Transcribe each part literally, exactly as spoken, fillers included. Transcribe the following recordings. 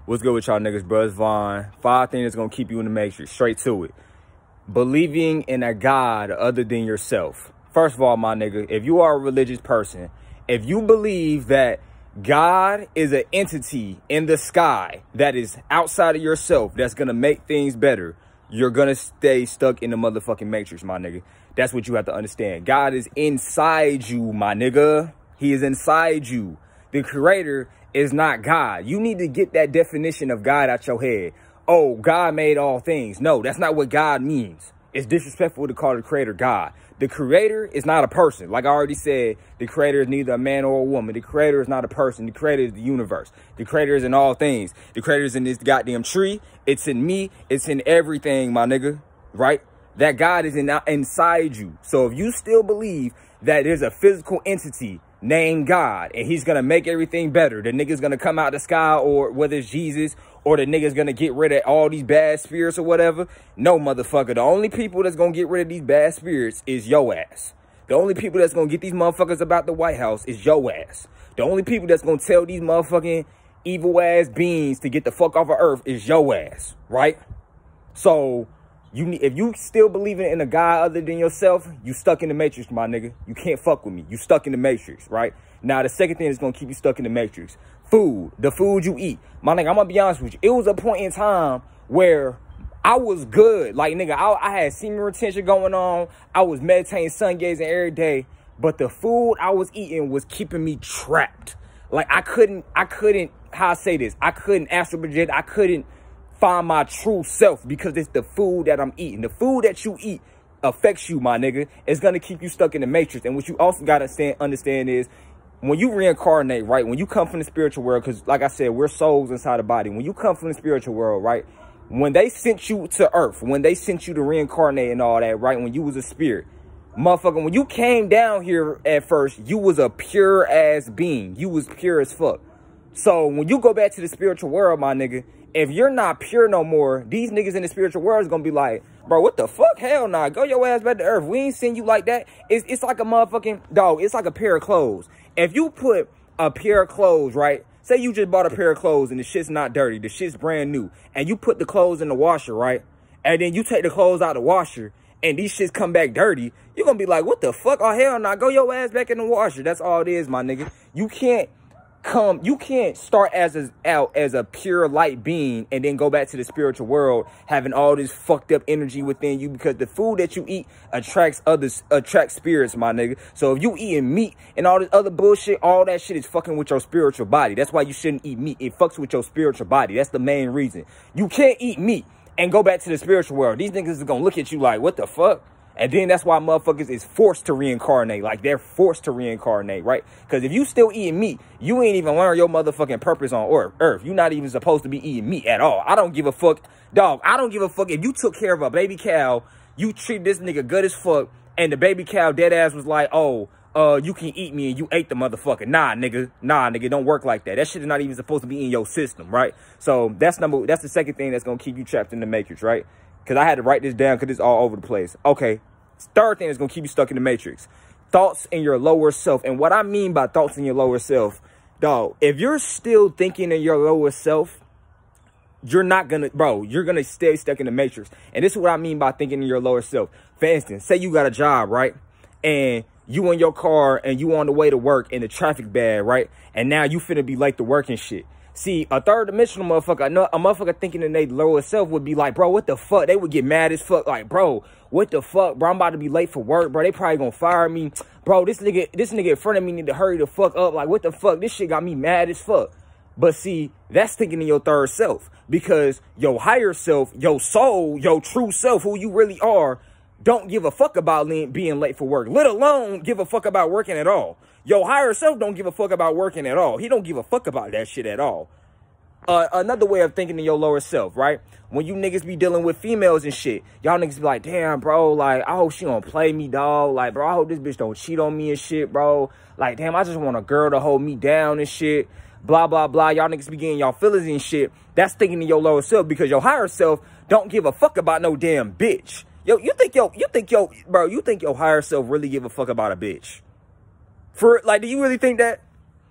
What's good with y'all niggas, bro? It's Vaughn. Five things that's gonna keep you in the matrix. Straight to it. Believing in a God other than yourself. First of all, my nigga, if you are a religious person, if you believe that God is an entity in the sky that is outside of yourself that's gonna make things better, you're gonna stay stuck in the motherfucking matrix, my nigga. That's what you have to understand. God is inside you, my nigga. He is inside you. The creator is not God. You need to get that definition of God out your head. Oh, God made all things. No, that's not what God means. It's disrespectful to call the creator God. The creator is not a person. Like I already said, the creator is neither a man or a woman. The creator is not a person. The creator is the universe. The creator is in all things. The creator is in this goddamn tree. It's in me. It's in everything, my nigga. Right? That God is in, inside you. So if you still believe that there's a physical entity named God and he's gonna make everything better, the nigga's gonna come out the sky, or whether it's Jesus, or the nigga's gonna get rid of all these bad spirits or whatever, no, motherfucker. The only people that's gonna get rid of these bad spirits is yo ass. The only people that's gonna get these motherfuckers about the White House is yo ass. The only people that's gonna tell these motherfucking evil ass beings to get the fuck off of Earth is yo ass, right? So you need, if you still believing in a God other than yourself, you stuck in the matrix, my nigga. You can't fuck with me. You stuck in the matrix, right? Now, the second thing that's going to keep you stuck in the matrix, food, the food you eat. My nigga, I'm going to be honest with you. It was a point in time where I was good. Like, nigga, I, I had semen retention going on. I was meditating, sun gazing every day. But the food I was eating was keeping me trapped. Like, I couldn't, I couldn't, how I say this? I couldn't astral project. I couldn't find my true self because it's the food that I'm eating. The food that you eat affects you, my nigga. It's going to keep you stuck in the matrix. And what you also got to understand is when you reincarnate, right, when you come from the spiritual world, because like I said, we're souls inside the body. When you come from the spiritual world, right, when they sent you to Earth, when they sent you to reincarnate and all that, right, when you was a spirit, motherfucker, when you came down here at first, you was a pure ass being. You was pure as fuck. So when you go back to the spiritual world, my nigga, if you're not pure no more, these niggas in the spiritual world is gonna be like, bro, what the fuck? Hell nah, go your ass back to Earth. We ain't seen you like that. It's, it's like a motherfucking, dog, it's like a pair of clothes. If you put a pair of clothes, right, say you just bought a pair of clothes and the shit's not dirty, the shit's brand new, and you put the clothes in the washer, right, and then you take the clothes out of the washer, and these shits come back dirty, you're gonna be like, what the fuck? Oh, hell nah, go your ass back in the washer. That's all it is, my nigga. You can't come, you can't start as a, out as a pure light being and then go back to the spiritual world having all this fucked up energy within you, because the food that you eat attracts others, attracts spirits, my nigga. So if you eating meat and all this other bullshit, all that shit is fucking with your spiritual body. That's why you shouldn't eat meat. It fucks with your spiritual body. That's the main reason. You can't eat meat and go back to the spiritual world. These niggas is gonna look at you like, what the fuck? And then that's why motherfuckers is forced to reincarnate. Like, they're forced to reincarnate, right? Because if you still eating meat, you ain't even learn your motherfucking purpose on Earth. You're not even supposed to be eating meat at all. I don't give a fuck. Dog, I don't give a fuck if you took care of a baby cow, you treat this nigga good as fuck, and the baby cow dead ass was like, oh, uh, you can eat me, and you ate the motherfucker. Nah, nigga. Nah, nigga, don't work like that. That shit is not even supposed to be in your system, right? So that's number, that's the second thing that's going to keep you trapped in the matrix, right? Because I had to write this down because it's all over the place. Okay. Third thing is going to keep you stuck in the matrix. Thoughts in your lower self. And what I mean by thoughts in your lower self, dog, if you're still thinking in your lower self, you're not going to, bro, you're going to stay stuck in the matrix. And this is what I mean by thinking in your lower self. For instance, say you got a job, right? And you in your car and you on the way to work and the traffic bad, right? And now you finna be late to work and shit. See, a third dimensional motherfucker, a motherfucker thinking in their lower self would be like, bro, what the fuck? They would get mad as fuck. Like, bro, what the fuck? Bro, I'm about to be late for work, bro. They probably gonna fire me. Bro, this nigga, this nigga in front of me need to hurry the fuck up. Like, what the fuck? This shit got me mad as fuck. But see, that's thinking in your third self, because your higher self, your soul, your true self, who you really are, don't give a fuck about being late for work, let alone give a fuck about working at all. Your higher self don't give a fuck about working at all. He don't give a fuck about that shit at all. Uh, another way of thinking in your lower self, right? When you niggas be dealing with females and shit, y'all niggas be like, damn, bro, like, I hope she don't play me, dog. Like, bro, I hope this bitch don't cheat on me and shit, bro. Like, damn, I just want a girl to hold me down and shit. Blah, blah, blah. Y'all niggas be getting y'all feelings and shit. That's thinking in your lower self, because your higher self don't give a fuck about no damn bitch. Yo, you think yo, you think yo, bro, you think your higher self really give a fuck about a bitch? For, like, do you really think that?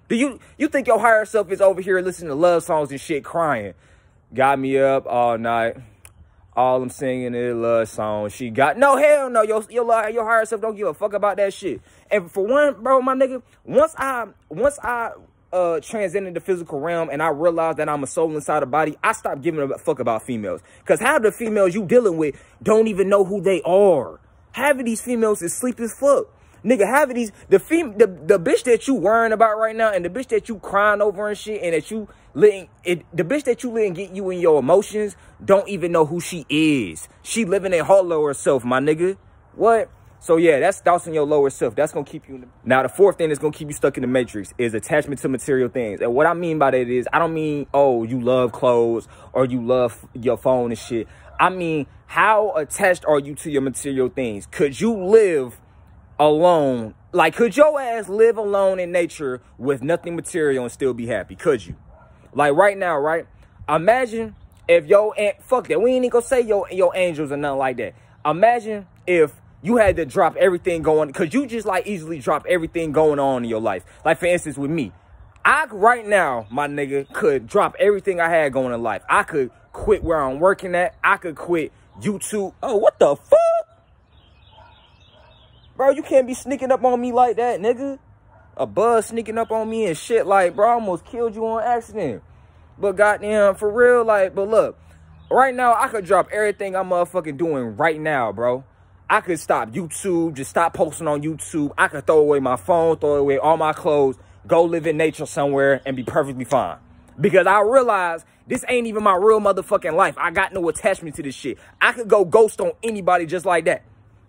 Do you you think your higher self is over here listening to love songs and shit crying? Got me up all night. All I'm singing is love songs. She got no hell no. Your your your higher self don't give a fuck about that shit. And for one, bro, my nigga, once I once I uh transcended the physical realm and I realized that I'm a soul inside a body, I stopped giving a fuck about females. Cause half the females you dealing with don't even know who they are. Half of these females is sleep as fuck. Nigga, half of these, the fem the, the bitch that you worrying about right now and the bitch that you crying over and shit and that you letting, it, the bitch that you letting get you in your emotions don't even know who she is. She living in her lower self, my nigga. What? So yeah, that's thoughts in your lower self. That's gonna keep you in the... Now the fourth thing that's gonna keep you stuck in the matrix is attachment to material things. And what I mean by that is, I don't mean, oh, you love clothes or you love your phone and shit. I mean, how attached are you to your material things? Could you live alone? Like, could your ass live alone in nature with nothing material and still be happy? Could you? Like right now, right? Imagine if your aunt, fuck that, we ain't even gonna say your, your angels or nothing like that. Imagine if you had to drop everything going, because you just like easily drop everything going on in your life. Like for instance with me, I right now, my nigga, could drop everything I had going in life. I could quit where I'm working at. I could quit YouTube. Oh, what the fuck? Bro, you can't be sneaking up on me like that, nigga. A buzz sneaking up on me and shit. Like, bro, I almost killed you on accident. But goddamn, for real, like, but look. Right now, I could drop everything I'm motherfucking doing right now, bro. I could stop YouTube, just stop posting on YouTube. I could throw away my phone, throw away all my clothes, go live in nature somewhere and be perfectly fine. Because I realize this ain't even my real motherfucking life. I got no attachment to this shit. I could go ghost on anybody just like that.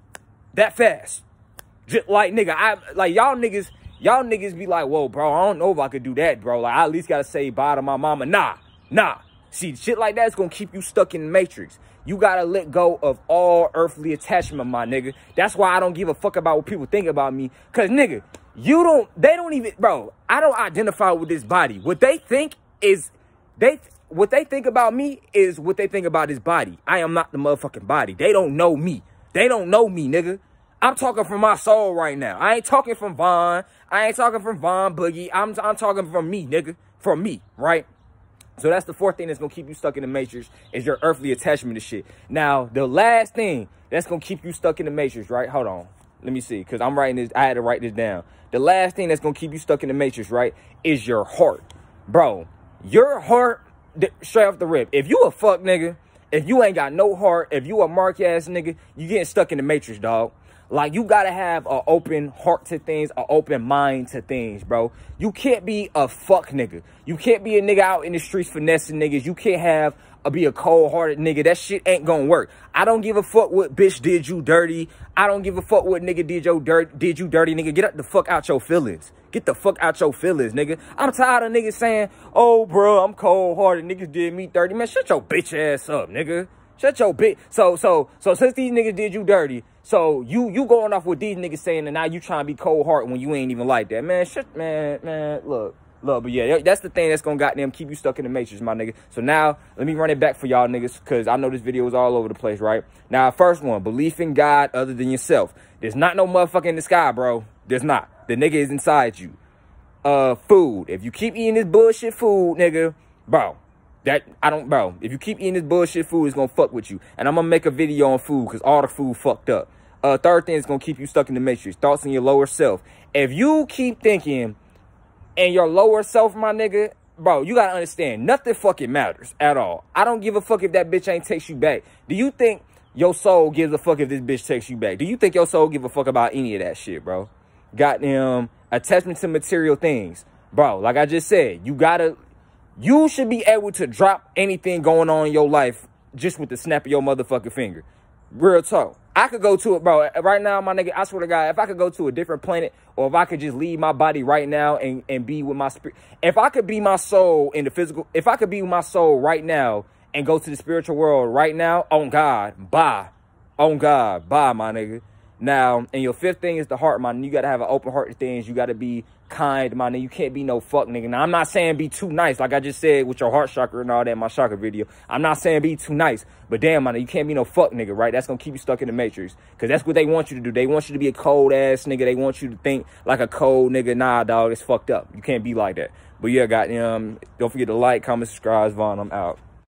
That fast. Just like, nigga, I like y'all niggas, y'all niggas be like, whoa, bro, I don't know if I could do that, bro. Like, I at least gotta say bye to my mama. Nah, nah. See, shit like that's gonna keep you stuck in the matrix. You gotta let go of all earthly attachment, my nigga. That's why I don't give a fuck about what people think about me. Cause, nigga, you don't, they don't even, bro, I don't identify with this body. What they think is, they, what they think about me is what they think about this body. I am not the motherfucking body. They don't know me. They don't know me, nigga. I'm talking from my soul right now. I ain't talking from Von. I ain't talking from Von Boogie. I'm, I'm talking from me, nigga. From me, right? So that's the fourth thing that's going to keep you stuck in the matrix is your earthly attachment to shit. Now, the last thing that's going to keep you stuck in the matrix, right? Hold on. Let me see, because I'm writing this. I had to write this down. The last thing that's going to keep you stuck in the matrix, right, is your heart. Bro, your heart, straight off the rip. If you a fuck nigga, if you ain't got no heart, if you a mark-ass nigga, you getting stuck in the matrix, dog. Like, you gotta have an open heart to things, an open mind to things, bro. You can't be a fuck nigga. You can't be a nigga out in the streets finessing niggas. You can't have a, be a cold-hearted nigga. That shit ain't gonna work. I don't give a fuck what bitch did you dirty. I don't give a fuck what nigga did, your dirt, did you dirty, nigga. Get the fuck out your feelings. Get the fuck out your feelings, nigga. I'm tired of niggas saying, oh, bro, I'm cold-hearted. Niggas did me dirty. Man, shut your bitch ass up, nigga. Shut your bitch. So, so, so since these niggas did you dirty, so you you going off what these niggas saying, and now you trying to be cold-hearted when you ain't even like that, man. Shit, man, man. Look, look, but yeah, that's the thing that's gonna goddamn keep you stuck in the matrix, my nigga. So now let me run it back for y'all niggas, cause I know this video is all over the place, right? Now, first one, belief in God other than yourself. There's not no motherfucker in the sky, bro. There's not. The nigga is inside you. Uh, food. If you keep eating this bullshit food, nigga, bro. That, I don't, bro, if you keep eating this bullshit food, it's gonna fuck with you. And I'm gonna make a video on food, because all the food fucked up. Uh, third thing is gonna keep you stuck in the matrix. Thoughts in your lower self. If you keep thinking in your lower self, my nigga, bro, you gotta understand, nothing fucking matters at all. I don't give a fuck if that bitch ain't takes you back. Do you think your soul gives a fuck if this bitch takes you back? Do you think your soul give a fuck about any of that shit, bro? Goddamn attachment to material things. Bro, like I just said, you gotta... You should be able to drop anything going on in your life just with the snap of your motherfucking finger. Real talk. I could go to it, bro. Right now, my nigga, I swear to God, if I could go to a different planet, or if I could just leave my body right now and, and be with my spirit. If I could be my soul in the physical, if I could be my soul right now and go to the spiritual world right now, on God, bye. On God, bye, my nigga. Now, and your fifth thing is the heart, man. You got to have an open heart to things. You got to be kind, man. You can't be no fuck nigga. Now, I'm not saying be too nice. Like I just said with your heart chakra and all that in my chakra video. I'm not saying be too nice. But damn, man, you can't be no fuck nigga, right? That's going to keep you stuck in the matrix. Because that's what they want you to do. They want you to be a cold ass nigga. They want you to think like a cold nigga. Nah, dog, it's fucked up. You can't be like that. But yeah, goddamn, don't forget to like, comment, subscribe. Von, I'm out.